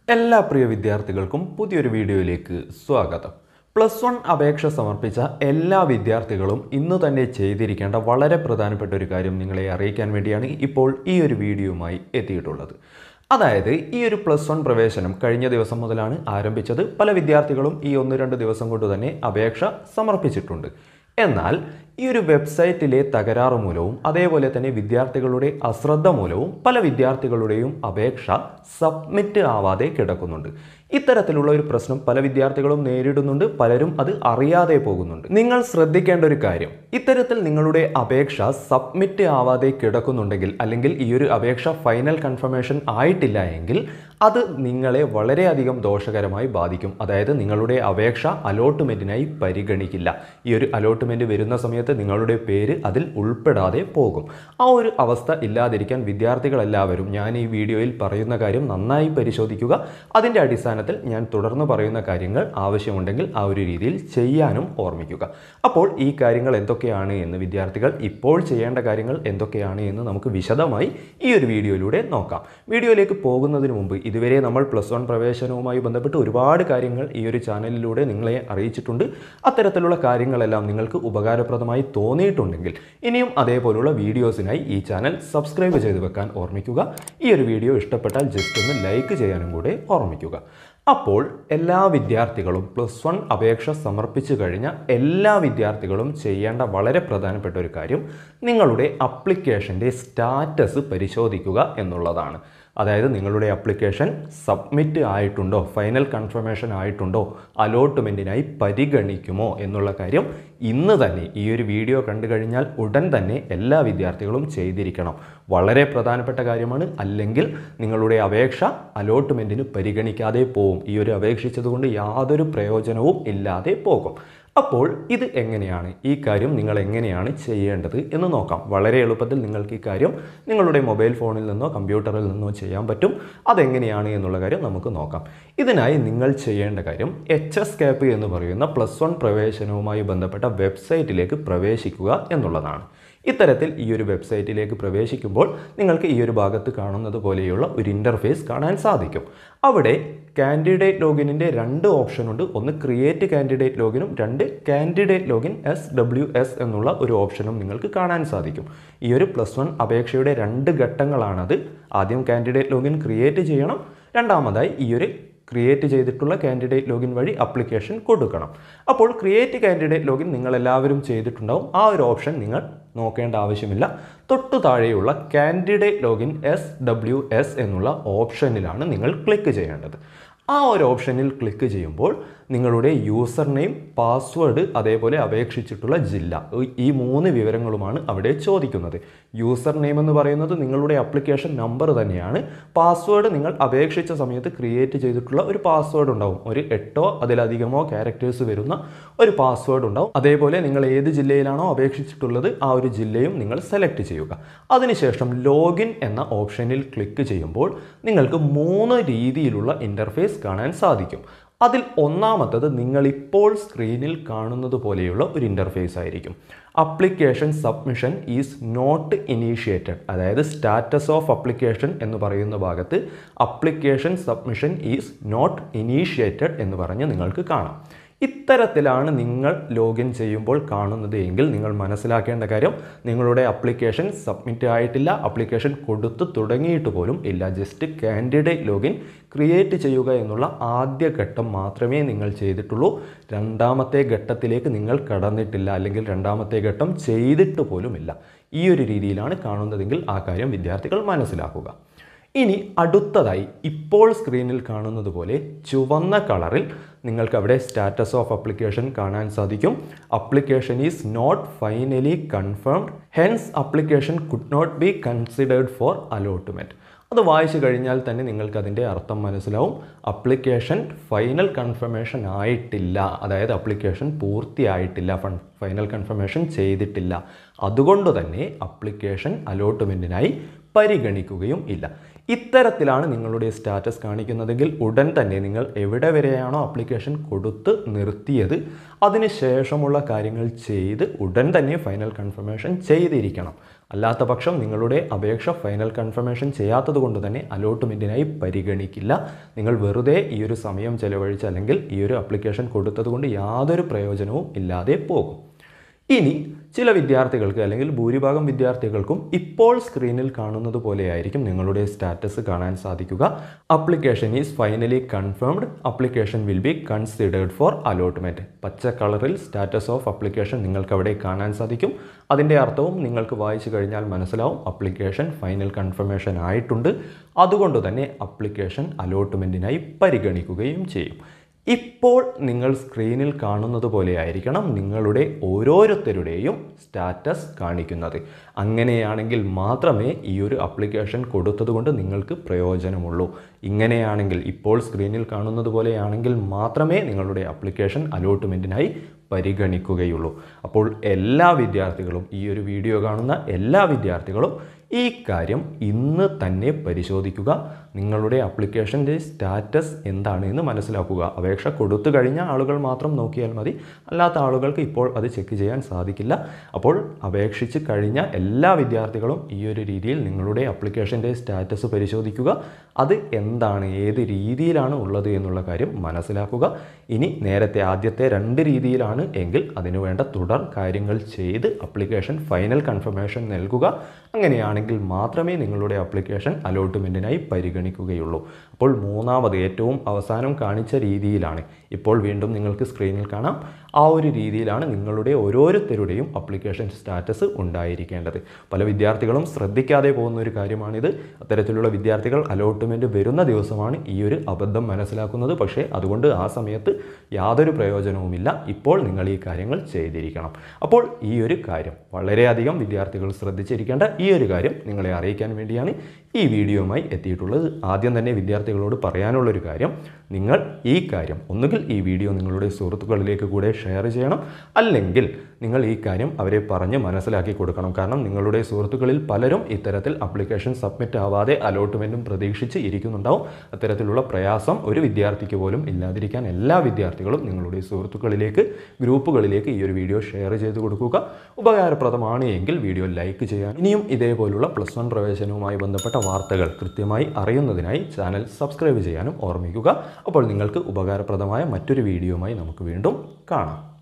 എല്ലാ പ്രിയ വിദ്യാർത്ഥികൾക്കും പുതിയൊരു വീഡിയോയിലേക്ക് സ്വാഗതം. +1 അപേക്ഷ സമർപ്പിച്ച എല്ലാ വിദ്യാർത്ഥികളും ഇന്ന് തന്നെ ചെയ്തിരിക്കേണ്ട വളരെ പ്രധാനപ്പെട്ട ഒരു കാര്യം നിങ്ങളെ അറിയിക്കാൻ വേണ്ടിയാണ് ഇപ്പോൾ ഈ ഒരു വീഡിയോയുമായി എത്തിയിട്ടുള്ളത്. അതായത് ഈ ഒരു +1 പ്രവേശനം കഴിഞ്ഞ ദിവസം മുതലാണ് ആരംഭിച്ചത്. പല വിദ്യാർത്ഥികളും ഈ 1-2 ദിവസം കൊണ്ട് തന്നെ അപേക്ഷ സമർപ്പിച്ചിട്ടുണ്ട്. എന്നാൽ ഈ ഒരു വെബ്സൈറ്റിലെ തകരാറ് മൂലവും അതേപോലെ തന്നെ വിദ്യാർത്ഥികളുടെ അശ്രദ്ധ മൂലവും പല വിദ്യാർത്ഥികളുടെയും അപേക്ഷ സബ്മിറ്റ് ആവാതെ കിടക്കുന്നുണ്ട്. ഇത്തരത്തിലുള്ള ഒരു പ്രശ്നം പല വിദ്യാർത്ഥികളും നേരിടുന്നുണ്ട്. പലരും അത് അറിയാതെ പോകുന്നുണ്ട്. നിങ്ങൾ ശ്രദ്ധിക്കേണ്ട ഒരു കാര്യം, ഇത്തരത്തിൽ നിങ്ങളുടെ അപേക്ഷ സബ്മിറ്റ് ആവാതെ കിടക്കുന്നുണ്ടെങ്കിൽ അല്ലെങ്കിൽ ഈ ഒരു അപേക്ഷ ഫൈനൽ കൺഫർമേഷൻ ആയിട്ടില്ല എങ്കിൽ അത് നിങ്ങളെ വളരെയധികം ദോഷകരമായി ബാധിക്കും. അതായത് നിങ്ങളുടെ അപേക്ഷ അലോട്ട്മെന്റിനായി പരിഗണിക്കില്ല. ഈ ഒരു അലോട്ട്മെന്റ് വരുന്ന സമയത്ത് നിങ്ങളുടെ പേര് അതിൽ ഉൾപ്പെടാതെ പോകും. ആ ഒരു അവസ്ഥ ഇല്ലാതിരിക്കാൻ വിദ്യാർത്ഥികളെല്ലാവരും ഞാൻ ഈ വീഡിയോയിൽ പറയുന്ന കാര്യം നന്നായി പരിശോധിക്കുക. അതിൻ്റെ അടിസ്ഥാനത്തിൽ ഞാൻ തുടർന്ന് പറയുന്ന കാര്യങ്ങൾ ആവശ്യമുണ്ടെങ്കിൽ ആ ഒരു രീതിയിൽ ചെയ്യാനും ഓർമ്മിക്കുക. അപ്പോൾ ഈ കാര്യങ്ങൾ എന്തൊക്കെയാണ് എന്ന് വിദ്യാർത്ഥികൾ ഇപ്പോൾ ചെയ്യേണ്ട കാര്യങ്ങൾ എന്തൊക്കെയാണ് എന്ന് നമുക്ക് വിശദമായി ഈ ഒരു വീഡിയോയിലൂടെ നോക്കാം. വീഡിയോയിലേക്ക് പോകുന്നതിന് മുമ്പ് ഇതുവരെ നമ്മൾ +1 പ്രവേശനവുമായി ബന്ധപ്പെട്ട് ഒരുപാട് കാര്യങ്ങൾ ഈ ഒരു ചാനലിലൂടെ നിങ്ങളെ അറിയിച്ചിട്ടുണ്ട്. അത്തരത്തിലുള്ള കാര്യങ്ങളെല്ലാം നിങ്ങൾക്ക് ഉപകാരപ്രദമായി തോന്നിയിട്ടുണ്ടെങ്കിൽ ഇനിയും അതേപോലുള്ള വീഡിയോസിനായി ഈ ചാനൽ സബ്സ്ക്രൈബ് ചെയ്ത് വെക്കാൻ ഓർമ്മിക്കുക. ഈ ഒരു വീഡിയോ ഇഷ്ടപ്പെട്ടാൽ ജസ്റ്റ് ഒന്ന് ലൈക്ക് ചെയ്യാനും കൂടെ ഓർമ്മിക്കുക. അപ്പോൾ എല്ലാ വിദ്യാർത്ഥികളും +1 അപേക്ഷ സമർപ്പിച്ചു കഴിഞ്ഞ എല്ലാ വിദ്യാർത്ഥികളും ചെയ്യേണ്ട വളരെ പ്രധാനപ്പെട്ട ഒരു കാര്യം നിങ്ങളുടെ അപ്ലിക്കേഷൻ്റെ സ്റ്റാറ്റസ് പരിശോധിക്കുക എന്നുള്ളതാണ്. അതായത് നിങ്ങളുടെ അപ്ലിക്കേഷൻ സബ്മിറ്റ് ആയിട്ടുണ്ടോ, ഫൈനൽ കൺഫർമേഷൻ ആയിട്ടുണ്ടോ, അലോട്ട്മെൻറ്റിനായി പരിഗണിക്കുമോ എന്നുള്ള കാര്യം ഇന്ന് തന്നെ ഈ ഒരു വീഡിയോ കണ്ടു കഴിഞ്ഞാൽ ഉടൻ തന്നെ എല്ലാ വിദ്യാർത്ഥികളും ചെയ്തിരിക്കണം. വളരെ പ്രധാനപ്പെട്ട കാര്യമാണ്. അല്ലെങ്കിൽ നിങ്ങളുടെ അപേക്ഷ അലോട്ട്മെൻറ്റിന് പരിഗണിക്കാതെ പോകും. ഈ ഒരു അപേക്ഷിച്ചതുകൊണ്ട് യാതൊരു പ്രയോജനവും ഇല്ലാതെ പോകും. അപ്പോൾ ഇത് എങ്ങനെയാണ്, ഈ കാര്യം നിങ്ങൾ എങ്ങനെയാണ് ചെയ്യേണ്ടത് എന്ന് നോക്കാം. വളരെ എളുപ്പത്തിൽ നിങ്ങൾക്ക് ഈ കാര്യം നിങ്ങളുടെ മൊബൈൽ ഫോണിൽ നിന്നോ കമ്പ്യൂട്ടറിൽ നിന്നോ ചെയ്യാൻ പറ്റും. അതെങ്ങനെയാണ് എന്നുള്ള കാര്യം നമുക്ക് നോക്കാം. ഇതിനായി നിങ്ങൾ ചെയ്യേണ്ട കാര്യം HSCAP എന്ന് പറയുന്ന +1 പ്രവേശനവുമായി ബന്ധപ്പെട്ട വെബ്സൈറ്റിലേക്ക് പ്രവേശിക്കുക എന്നുള്ളതാണ്. ഇത്തരത്തിൽ ഈ ഒരു വെബ്സൈറ്റിലേക്ക് പ്രവേശിക്കുമ്പോൾ നിങ്ങൾക്ക് ഈ ഒരു ഭാഗത്ത് കാണുന്നത് പോലെയുള്ള ഒരു ഇൻ്റർഫേസ് കാണാൻ സാധിക്കും. അവിടെ കാൻഡിഡേറ്റ് ലോഗിനിൻ്റെ 2 ഓപ്ഷൻ ഉണ്ട്. ഒന്ന് ക്രിയേറ്റ് കാൻഡിഡേറ്റ് ലോഗിനും 2 കാൻഡിഡേറ്റ് ലോഗിൻ SWS എന്നുള്ള ഒരു ഓപ്ഷനും നിങ്ങൾക്ക് കാണാൻ സാധിക്കും. ഈ ഒരു +1 അപേക്ഷയുടെ 2 ഘട്ടങ്ങളാണത്. ആദ്യം കാൻഡിഡേറ്റ് ലോഗിൻ ക്രിയേറ്റ് ചെയ്യണം. രണ്ടാമതായി ഈ ഒരു ക്രിയേറ്റ് ചെയ്തിട്ടുള്ള കാൻഡിഡേറ്റ് ലോഗിൻ വഴി അപ്ലിക്കേഷൻ കൊടുക്കണം. അപ്പോൾ ക്രിയേറ്റ് കാൻഡിഡേറ്റ് ലോഗിൻ നിങ്ങളെല്ലാവരും ചെയ്തിട്ടുണ്ടാവും. ആ ഒരു ഓപ്ഷൻ നിങ്ങൾ നോക്കേണ്ട ആവശ്യമില്ല. തൊട്ടു താഴെയുള്ള കാൻഡിഡേറ്റ് ലോഗിൻ SWS എന്നുള്ള ഓപ്ഷനിലാണ് നിങ്ങൾ ക്ലിക്ക് ചെയ്യേണ്ടത്. ആ ഒരു ഓപ്ഷനിൽ ക്ലിക്ക് ചെയ്യുമ്പോൾ നിങ്ങളുടെ യൂസർ നെയിം, പാസ്വേഡ്, അതേപോലെ അപേക്ഷിച്ചിട്ടുള്ള ജില്ല, ഈ 3 വിവരങ്ങളുമാണ് അവിടെ ചോദിക്കുന്നത്. യൂസർ നെയിം എന്ന് പറയുന്നത് നിങ്ങളുടെ അപ്ലിക്കേഷൻ നമ്പർ തന്നെയാണ്. പാസ്വേഡ് നിങ്ങൾ അപേക്ഷിച്ച സമയത്ത് ക്രിയേറ്റ് ചെയ്തിട്ടുള്ള ഒരു പാസ്വേഡ് ഉണ്ടാവും. ഒരു 8ഓ അതിലധികമോ ക്യാരക്ടേഴ്സ് വരുന്ന ഒരു പാസ്വേഡ് ഉണ്ടാവും. അതേപോലെ നിങ്ങൾ ഏത് ജില്ലയിലാണോ അപേക്ഷിച്ചിട്ടുള്ളത് ആ ഒരു ജില്ലയും നിങ്ങൾ സെലക്ട് ചെയ്യുക. അതിനുശേഷം ലോഗിൻ എന്ന ഓപ്ഷനിൽ ക്ലിക്ക് ചെയ്യുമ്പോൾ നിങ്ങൾക്ക് 3 രീതിയിലുള്ള ഇൻ്റർഫേസ് കാണാൻ സാധിക്കും. അതിൽ ഒന്നാമത്തത് നിങ്ങളിപ്പോൾ സ്ക്രീനിൽ കാണുന്നത് പോലെയുള്ള ഒരു ഇൻ്റർഫേസ് ആയിരിക്കും. Application submission is not initiated, അതായത് സ്റ്റാറ്റസ് ഓഫ് അപ്ലിക്കേഷൻ എന്ന് പറയുന്ന ഭാഗത്ത് application submission is not initiated എന്ന് പറഞ്ഞ് നിങ്ങൾക്ക് കാണാം. ഇത്തരത്തിലാണ് നിങ്ങൾ ലോഗിൻ ചെയ്യുമ്പോൾ കാണുന്നത് എങ്കിൽ നിങ്ങൾ മനസ്സിലാക്കേണ്ട കാര്യം നിങ്ങളുടെ അപ്ലിക്കേഷൻ സബ്മിറ്റ് ആയിട്ടില്ല, അപ്ലിക്കേഷൻ കൊടുത്തു തുടങ്ങിയിട്ട് പോലും ഇല്ല. ജസ്റ്റ് കാൻഡിഡേറ്റ് ലോഗിൻ ക്രിയേറ്റ് ചെയ്യുക എന്നുള്ള ആദ്യ ഘട്ടം മാത്രമേ നിങ്ങൾ ചെയ്തിട്ടുള്ളൂ. രണ്ടാമത്തെ ഘട്ടത്തിലേക്ക് നിങ്ങൾ കടന്നിട്ടില്ല, അല്ലെങ്കിൽ രണ്ടാമത്തെ ഘട്ടം ചെയ്തിട്ട് പോലുമില്ല. ഈ ഒരു രീതിയിലാണ് കാണുന്നതെങ്കിൽ ആ കാര്യം വിദ്യാർത്ഥികൾ മനസ്സിലാക്കുക. ഇനി അടുത്തതായി ഇപ്പോൾ സ്ക്രീനിൽ കാണുന്നത് പോലെ ചുവന്ന കളറിൽ നിങ്ങൾക്ക് അവിടെ സ്റ്റാറ്റസ് ഓഫ് അപ്ലിക്കേഷൻ കാണാൻ സാധിക്കും. Application is not finally confirmed, hence application could not be considered for allotment. അത് വായിച്ചു കഴിഞ്ഞാൽ തന്നെ നിങ്ങൾക്ക് അതിൻ്റെ അർത്ഥം മനസ്സിലാവും. അപ്ലിക്കേഷൻ ഫൈനൽ കൺഫർമേഷൻ ആയിട്ടില്ല, അതായത് അപ്ലിക്കേഷൻ പൂർത്തിയായിട്ടില്ല, ഫൈനൽ കൺഫർമേഷൻ ചെയ്തിട്ടില്ല. അതുകൊണ്ട് തന്നെ അപ്ലിക്കേഷൻ അലോട്ട്മെൻറ്റിനായി പരിഗണിക്കുകയും ഇല്ല. ഇത്തരത്തിലാണ് നിങ്ങളുടെ സ്റ്റാറ്റസ് കാണിക്കുന്നതെങ്കിൽ ഉടൻ തന്നെ നിങ്ങൾ എവിടെ വരെയാണോ ആപ്ലിക്കേഷൻ കൊടുത്ത് നിർത്തിയത് അതിനുശേഷമുള്ള കാര്യങ്ങൾ ചെയ്ത് ഉടൻ തന്നെ ഫൈനൽ കൺഫർമേഷൻ ചെയ്തിരിക്കണം. അല്ലാത്ത പക്ഷം നിങ്ങളുടെ അപേക്ഷ ഫൈനൽ കൺഫർമേഷൻ ചെയ്യാത്തത് കൊണ്ട് തന്നെ അലോട്ട്മെൻറ്റിനായി പരിഗണിക്കില്ല. നിങ്ങൾ വെറുതെ ഈ ഒരു സമയം ചെലവഴിച്ച് അല്ലെങ്കിൽ ഈ ഒരു ആപ്ലിക്കേഷൻ കൊടുത്തത് കൊണ്ട് യാതൊരു പ്രയോജനവും ഇല്ലാതെ പോകും. ഇനി ചില വിദ്യാർത്ഥികൾക്ക് അല്ലെങ്കിൽ ഭൂരിഭാഗം വിദ്യാർത്ഥികൾക്കും ഇപ്പോൾ സ്ക്രീനിൽ കാണുന്നത് പോലെയായിരിക്കും നിങ്ങളുടെ സ്റ്റാറ്റസ് കാണാൻ സാധിക്കുക. Application is finally confirmed, application will be considered for allotment. പച്ച കളറിൽ സ്റ്റാറ്റസ് ഓഫ് ആപ്ലിക്കേഷൻ നിങ്ങൾക്ക് അവിടെ കാണാൻ സാധിക്കും. അതിൻ്റെ അർത്ഥവും നിങ്ങൾക്ക് വായിച്ചു കഴിഞ്ഞാൽ മനസ്സിലാവും, ആപ്ലിക്കേഷൻ ഫൈനൽ കൺഫർമേഷൻ ആയിട്ടുണ്ട്. അതുകൊണ്ട് തന്നെ ആപ്ലിക്കേഷൻ അലോട്ട്മെൻറ്റിനായി പരിഗണിക്കുകയും ചെയ്യും. ഇപ്പോൾ നിങ്ങൾ സ്ക്രീനിൽ കാണുന്നത് പോലെയായിരിക്കണം നിങ്ങളുടെ ഓരോരുത്തരുടെയും സ്റ്റാറ്റസ് കാണിക്കുന്നത്. അങ്ങനെയാണെങ്കിൽ മാത്രമേ ഈ ഒരു ആപ്ലിക്കേഷൻ കൊടുത്തതുകൊണ്ട് നിങ്ങൾക്ക് പ്രയോജനമുള്ളൂ. ഇങ്ങനെയാണെങ്കിൽ ഇപ്പോൾ സ്ക്രീനിൽ കാണുന്നത് പോലെയാണെങ്കിൽ മാത്രമേ നിങ്ങളുടെ ആപ്ലിക്കേഷൻ അലോട്ട്മെൻറ്റിനായി പരിഗണിക്കുകയുള്ളൂ. അപ്പോൾ എല്ലാ വിദ്യാർത്ഥികളും, ഈ ഒരു വീഡിയോ കാണുന്ന എല്ലാ വിദ്യാർത്ഥികളും ഈ കാര്യം ഇന്ന് തന്നെ പരിശോധിക്കുക. നിങ്ങളുടെ ആപ്ലിക്കേഷൻ്റെ സ്റ്റാറ്റസ് എന്താണ് എന്ന് മനസ്സിലാക്കുക. അപേക്ഷ കൊടുത്തു കഴിഞ്ഞ ആളുകൾ മാത്രം നോക്കിയാൽ മതി, അല്ലാത്ത ആളുകൾക്ക് ഇപ്പോൾ അത് ചെക്ക് ചെയ്യാൻ സാധിക്കില്ല. അപ്പോൾ അപേക്ഷിച്ച് കഴിഞ്ഞ എല്ലാ വിദ്യാർത്ഥികളും ഈ ഒരു രീതിയിൽ നിങ്ങളുടെ ആപ്ലിക്കേഷൻ്റെ സ്റ്റാറ്റസ് പരിശോധിക്കുക. അത് എന്താണ്, ഏത് രീതിയിലാണ് ഉള്ളത് എന്നുള്ള കാര്യം മനസ്സിലാക്കുക. ഇനി നേരത്തെ ആദ്യത്തെ 2 രീതിയിലാണ് എങ്കിൽ അതിനുവേണ്ട തുടർ കാര്യങ്ങൾ ചെയ്ത് ആപ്ലിക്കേഷൻ ഫൈനൽ കൺഫർമേഷൻ നൽകുക. അങ്ങനെയാണെങ്കിൽ മാത്രമേ നിങ്ങളുടെ ആപ്ലിക്കേഷൻ അലോട്ട്മെൻറ്റിനായി പരിഗണിക്കുകയുള്ളൂ. അപ്പോൾ മൂന്നാമത് ഏറ്റവും അവസാനം കാണിച്ച രീതിയിലാണ് ഇപ്പോൾ വീണ്ടും നിങ്ങൾക്ക് സ്ക്രീനിൽ കാണാം. ആ ഒരു രീതിയിലാണ് നിങ്ങളുടെ ഓരോരുത്തരുടെയും ആപ്ലിക്കേഷൻ സ്റ്റാറ്റസ് ഉണ്ടായിരിക്കേണ്ടത്. പല വിദ്യാർത്ഥികളും ശ്രദ്ധിക്കാതെ പോകുന്ന ഒരു കാര്യമാണിത്. അത്തരത്തിലുള്ള വിദ്യാർത്ഥികൾ അലോട്ട്മെൻറ്റ് വരുന്ന ദിവസമാണ് ഈ ഒരു അബദ്ധം മനസ്സിലാക്കുന്നത്. പക്ഷേ അതുകൊണ്ട് ആ സമയത്ത് യാതൊരു പ്രയോജനവുമില്ല. ഇപ്പോൾ നിങ്ങൾ ഈ കാര്യങ്ങൾ ചെയ്തിരിക്കണം. അപ്പോൾ ഈ ഒരു കാര്യം വളരെയധികം വിദ്യാർത്ഥികൾ ശ്രദ്ധിച്ചിരിക്കേണ്ട ഈ ഒരു കാര്യം നിങ്ങളെ അറിയിക്കാൻ വേണ്ടിയാണ് ഈ വീഡിയോയുമായി എത്തിയിട്ടുള്ളത്. ആദ്യം തന്നെ വിദ്യാർത്ഥികളോട് പറയാനുള്ളൊരു കാര്യം, നിങ്ങൾ ഈ കാര്യം ഒന്നുകിൽ ഈ വീഡിയോ നിങ്ങളുടെ സുഹൃത്തുക്കളിലേക്ക് കൂടെ ഷെയർ ചെയ്യണം, അല്ലെങ്കിൽ നിങ്ങൾ ഈ കാര്യം അവരെ പറഞ്ഞ് മനസ്സിലാക്കി കൊടുക്കണം. കാരണം നിങ്ങളുടെ സുഹൃത്തുക്കളിൽ പലരും ഇത്തരത്തിൽ ആപ്ലിക്കേഷൻ സബ്മിറ്റ് ആവാതെ അലോട്ട്മെൻറ്റും പ്രതീക്ഷിച്ച് ഇരിക്കുന്നുണ്ടാവും. അത്തരത്തിലുള്ള പ്രയാസം ഒരു വിദ്യാർത്ഥിക്ക് പോലും ഇല്ലാതിരിക്കാൻ എല്ലാ വിദ്യാർത്ഥികളും നിങ്ങളുടെ സുഹൃത്തുക്കളിലേക്ക്, ഗ്രൂപ്പുകളിലേക്ക് ഈ ഒരു വീഡിയോ ഷെയർ ചെയ്ത് കൊടുക്കുക. ഉപകാരപ്രദമാണ് എങ്കിൽ വീഡിയോ ലൈക്ക് ചെയ്യാൻ, ഇനിയും ഇതേപോലുള്ള +1 പ്രവേശനവുമായി ബന്ധപ്പെട്ട വാർത്തകൾ കൃത്യമായി അറിയുന്നതിനായി ചാനൽ സബ്സ്ക്രൈബ് ചെയ്യാനും ഓർമ്മിക്കുക. അപ്പോൾ നിങ്ങൾക്ക് ഉപകാരപ്രദമായ മറ്റൊരു വീഡിയോയുമായി നമുക്ക് വീണ്ടും കാണാം.